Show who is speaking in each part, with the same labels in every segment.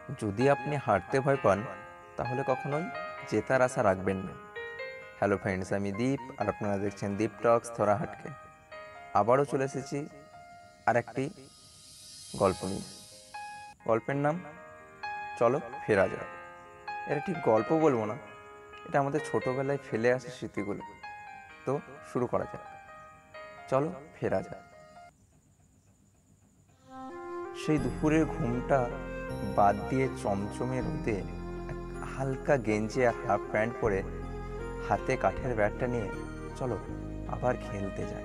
Speaker 1: যদি আপনি হারতে ভয় পান তাহলে কখনোই জেতার আশা রাখবেন না। হ্যালো ফ্রেন্ডস, আমি দীপ আর আপনারা দেখছেন দীপ টক্স থরাহাটকে। আবারও চলে এসেছি আর একটি গল্প নিয়ে। গল্পের নাম চলো ফেরা যায়। এটা ঠিক গল্প বলবো না, এটা আমাদের ছোটবেলায় ফেলে আসা স্মৃতিগুলো। তো শুরু করা যাক, চলো ফেরা যায়। সেই দুপুরের ঘুমটা বাদ দিয়ে চমচমে রোদে এক হালকা গেঞ্জি আর হাফ প্যান্ট পরে হাতে কাঠের ব্যাটটা নিয়ে চলো আবার খেলতে যাই।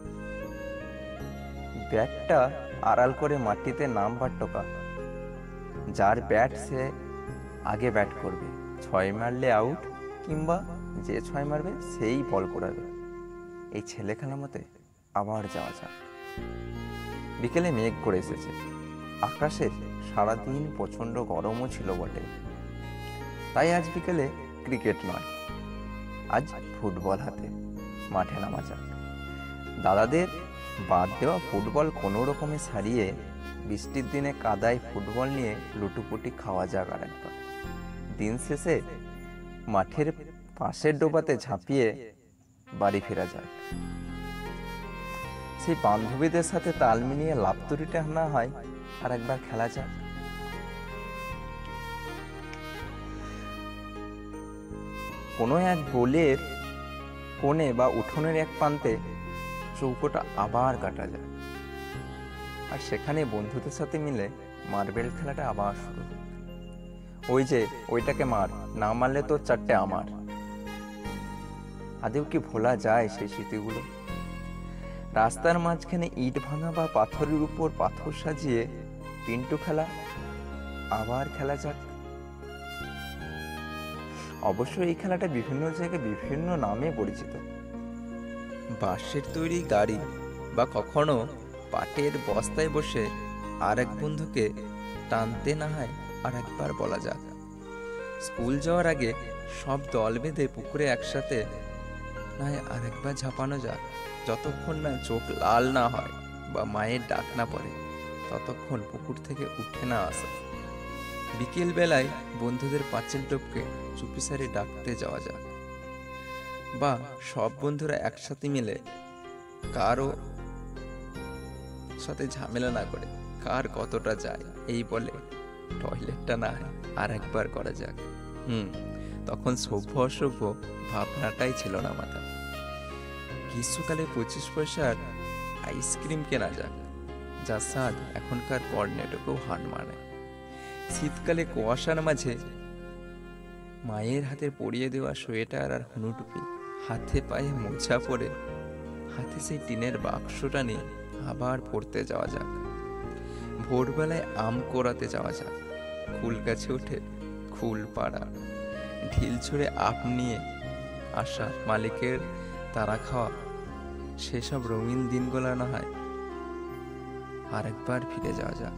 Speaker 1: ব্যাটটা আড়াল করে মাটিতে নামবার টোকা। যার ব্যাট সে আগে ব্যাট করবে, 6 মারলে আউট, কিংবা যে 6 মারবে সেই বল করাবে। এই ছেলে খেলা মতে আবার যাওয়া যাক। বিকেলে মেঘ করে এসেছে, আকাশে সারাদিন প্রচণ্ড গরমও ছিল বটে। তাই আজ বিকেলে ক্রিকেট নয়, আজ ফুটবল হাতে মাঠে নামা যাক। দাদাদের বাদ দেওয়া ফুটবল কোনো রকমে সারিয়ে বৃষ্টির দিনে কাদায় ফুটবল নিয়ে লুটুপুটি খাওয়া যাক আর একবার। দিন শেষে মাঠের পাশের ডোবাতে ঝাঁপিয়ে বাড়ি ফেরা যাক। সেই বান্ধবীদের সাথে তাল মিলিয়ে লাফতুরিটা না হয় আর একবার খেলা যাক। কোনো এক গোলের কোণে বা উঠোনের এক প্রান্তে চৌকোটা আবার কাটা যায়, আর সেখানে বন্ধুদের সাথে মিলে মার্বেল খেলাটা আবার শুরু। ওই যে ওইটাকে মার, না মারলে তো 4টে আমার। আদেও কি ভোলা যায় সেই স্মৃতিগুলো? রাস্তার মাঝখানে ইট ভাঙা বা পাথরের উপর পাথর সাজিয়ে পিন্টু খেলা আবার খেলা যাক। অবশ্য এই খেলাটা বিভিন্ন জায়গায় বিভিন্ন নামে পরিচিত। বাঁশের তৈরি গাড়ি বা কখনো পাটের বস্তায় বসে আর এক বন্ধুকে টানতে না হয় আর একবার বলা যাক। স্কুল যাওয়ার আগে সব দল বেঁধে পুকুরে একসাথে না হয় আর একবার ঝাঁপানো যাক। যতক্ষণ না চোখ লাল না হয় বা মায়ের ডাক না পড়ে ততক্ষণ পুকুর থেকে উঠে না আসা। বিকেল বেলায় বন্ধুদের পাঁচিল টপকে চুপিসারে ডাকতে যাওয়া যাক, বা সব বন্ধুরা একসাথে মিলে কারো সাথে ঝামেলা না করে কার কতটা যায় এই বলে টয়লেটটা না আর একবার করা যাক। তখন সভ্য অসভ্য ভাবনাটাই ছিল না মাথা। গ্রীষ্মকালে 25 পয়সার আইসক্রিম কেনা যাক, যার স্বাদ এখনকার কর্নেটোকেও হার মানে। শীতকালে কুয়াশার মাঝে মায়ের হাতে পরিয়ে দেওয়া সোয়েটার আর হুনুটুপি হাতে পায়ে মোছা পরে হাতে সেই টিনের বাক্সটা নিয়ে আবার পড়তে যাওয়া যাক। ভোরবেলায় আম কোড়াতে যাওয়া যাক, কুল গাছে উঠে কুল পাড়া, ঢিল ছুঁড়ে আপ নিয়ে আসা, মালিকের তারা খাওয়া, সেসব রঙিন দিনগুলো না হয় আর একবার ফিরে যাওয়া যাক।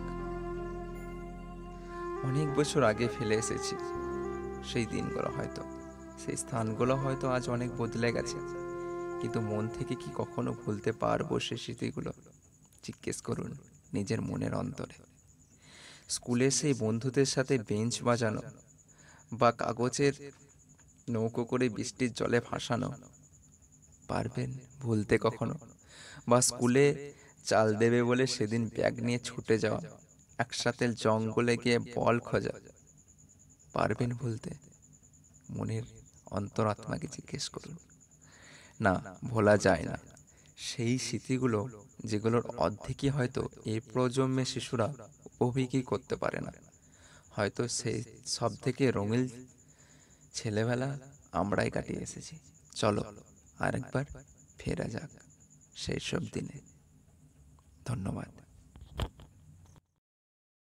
Speaker 1: অনেক বছর আগে ফেলে এসেছি সেই দিনগুলো, হয়তো সেই স্থানগুলো হয়তো আজ অনেক বদলে গেছে, কিন্তু মন থেকে কি কখনো ভুলতে পারবো সে স্মৃতিগুলো? জিজ্ঞেস করুন নিজের মনের অন্তরে। স্কুলে সেই বন্ধুদের সাথে বেঞ্চ বাজানো বা কাগজের নৌকো করে বৃষ্টির জলে ভাসানো, পারবেন ভুলতে কখনো? বা স্কুলে চাল দেবে বলে সেদিন ব্যাগ নিয়ে ছুটে যাওয়া, একসাথে জঙ্গলে গিয়ে বল খোঁজা, পারবেন ভুলতে? মনের অন্তরাত্মাকে জিজ্ঞেস করুন। না, ভোলা যায় না। সেই স্মৃতিগুলো যেগুলোর অর্ধেকই হয়তো এই প্রজন্মের শিশুরা উপভোগই করতে পারে না। হয়তো সেই সব থেকে রঙিন ছেলেবেলা আমরাই কাটিয়ে এসেছি। চলো আরেকবার ফেরা যাক সেই সব দিনে। ধন্যবাদ।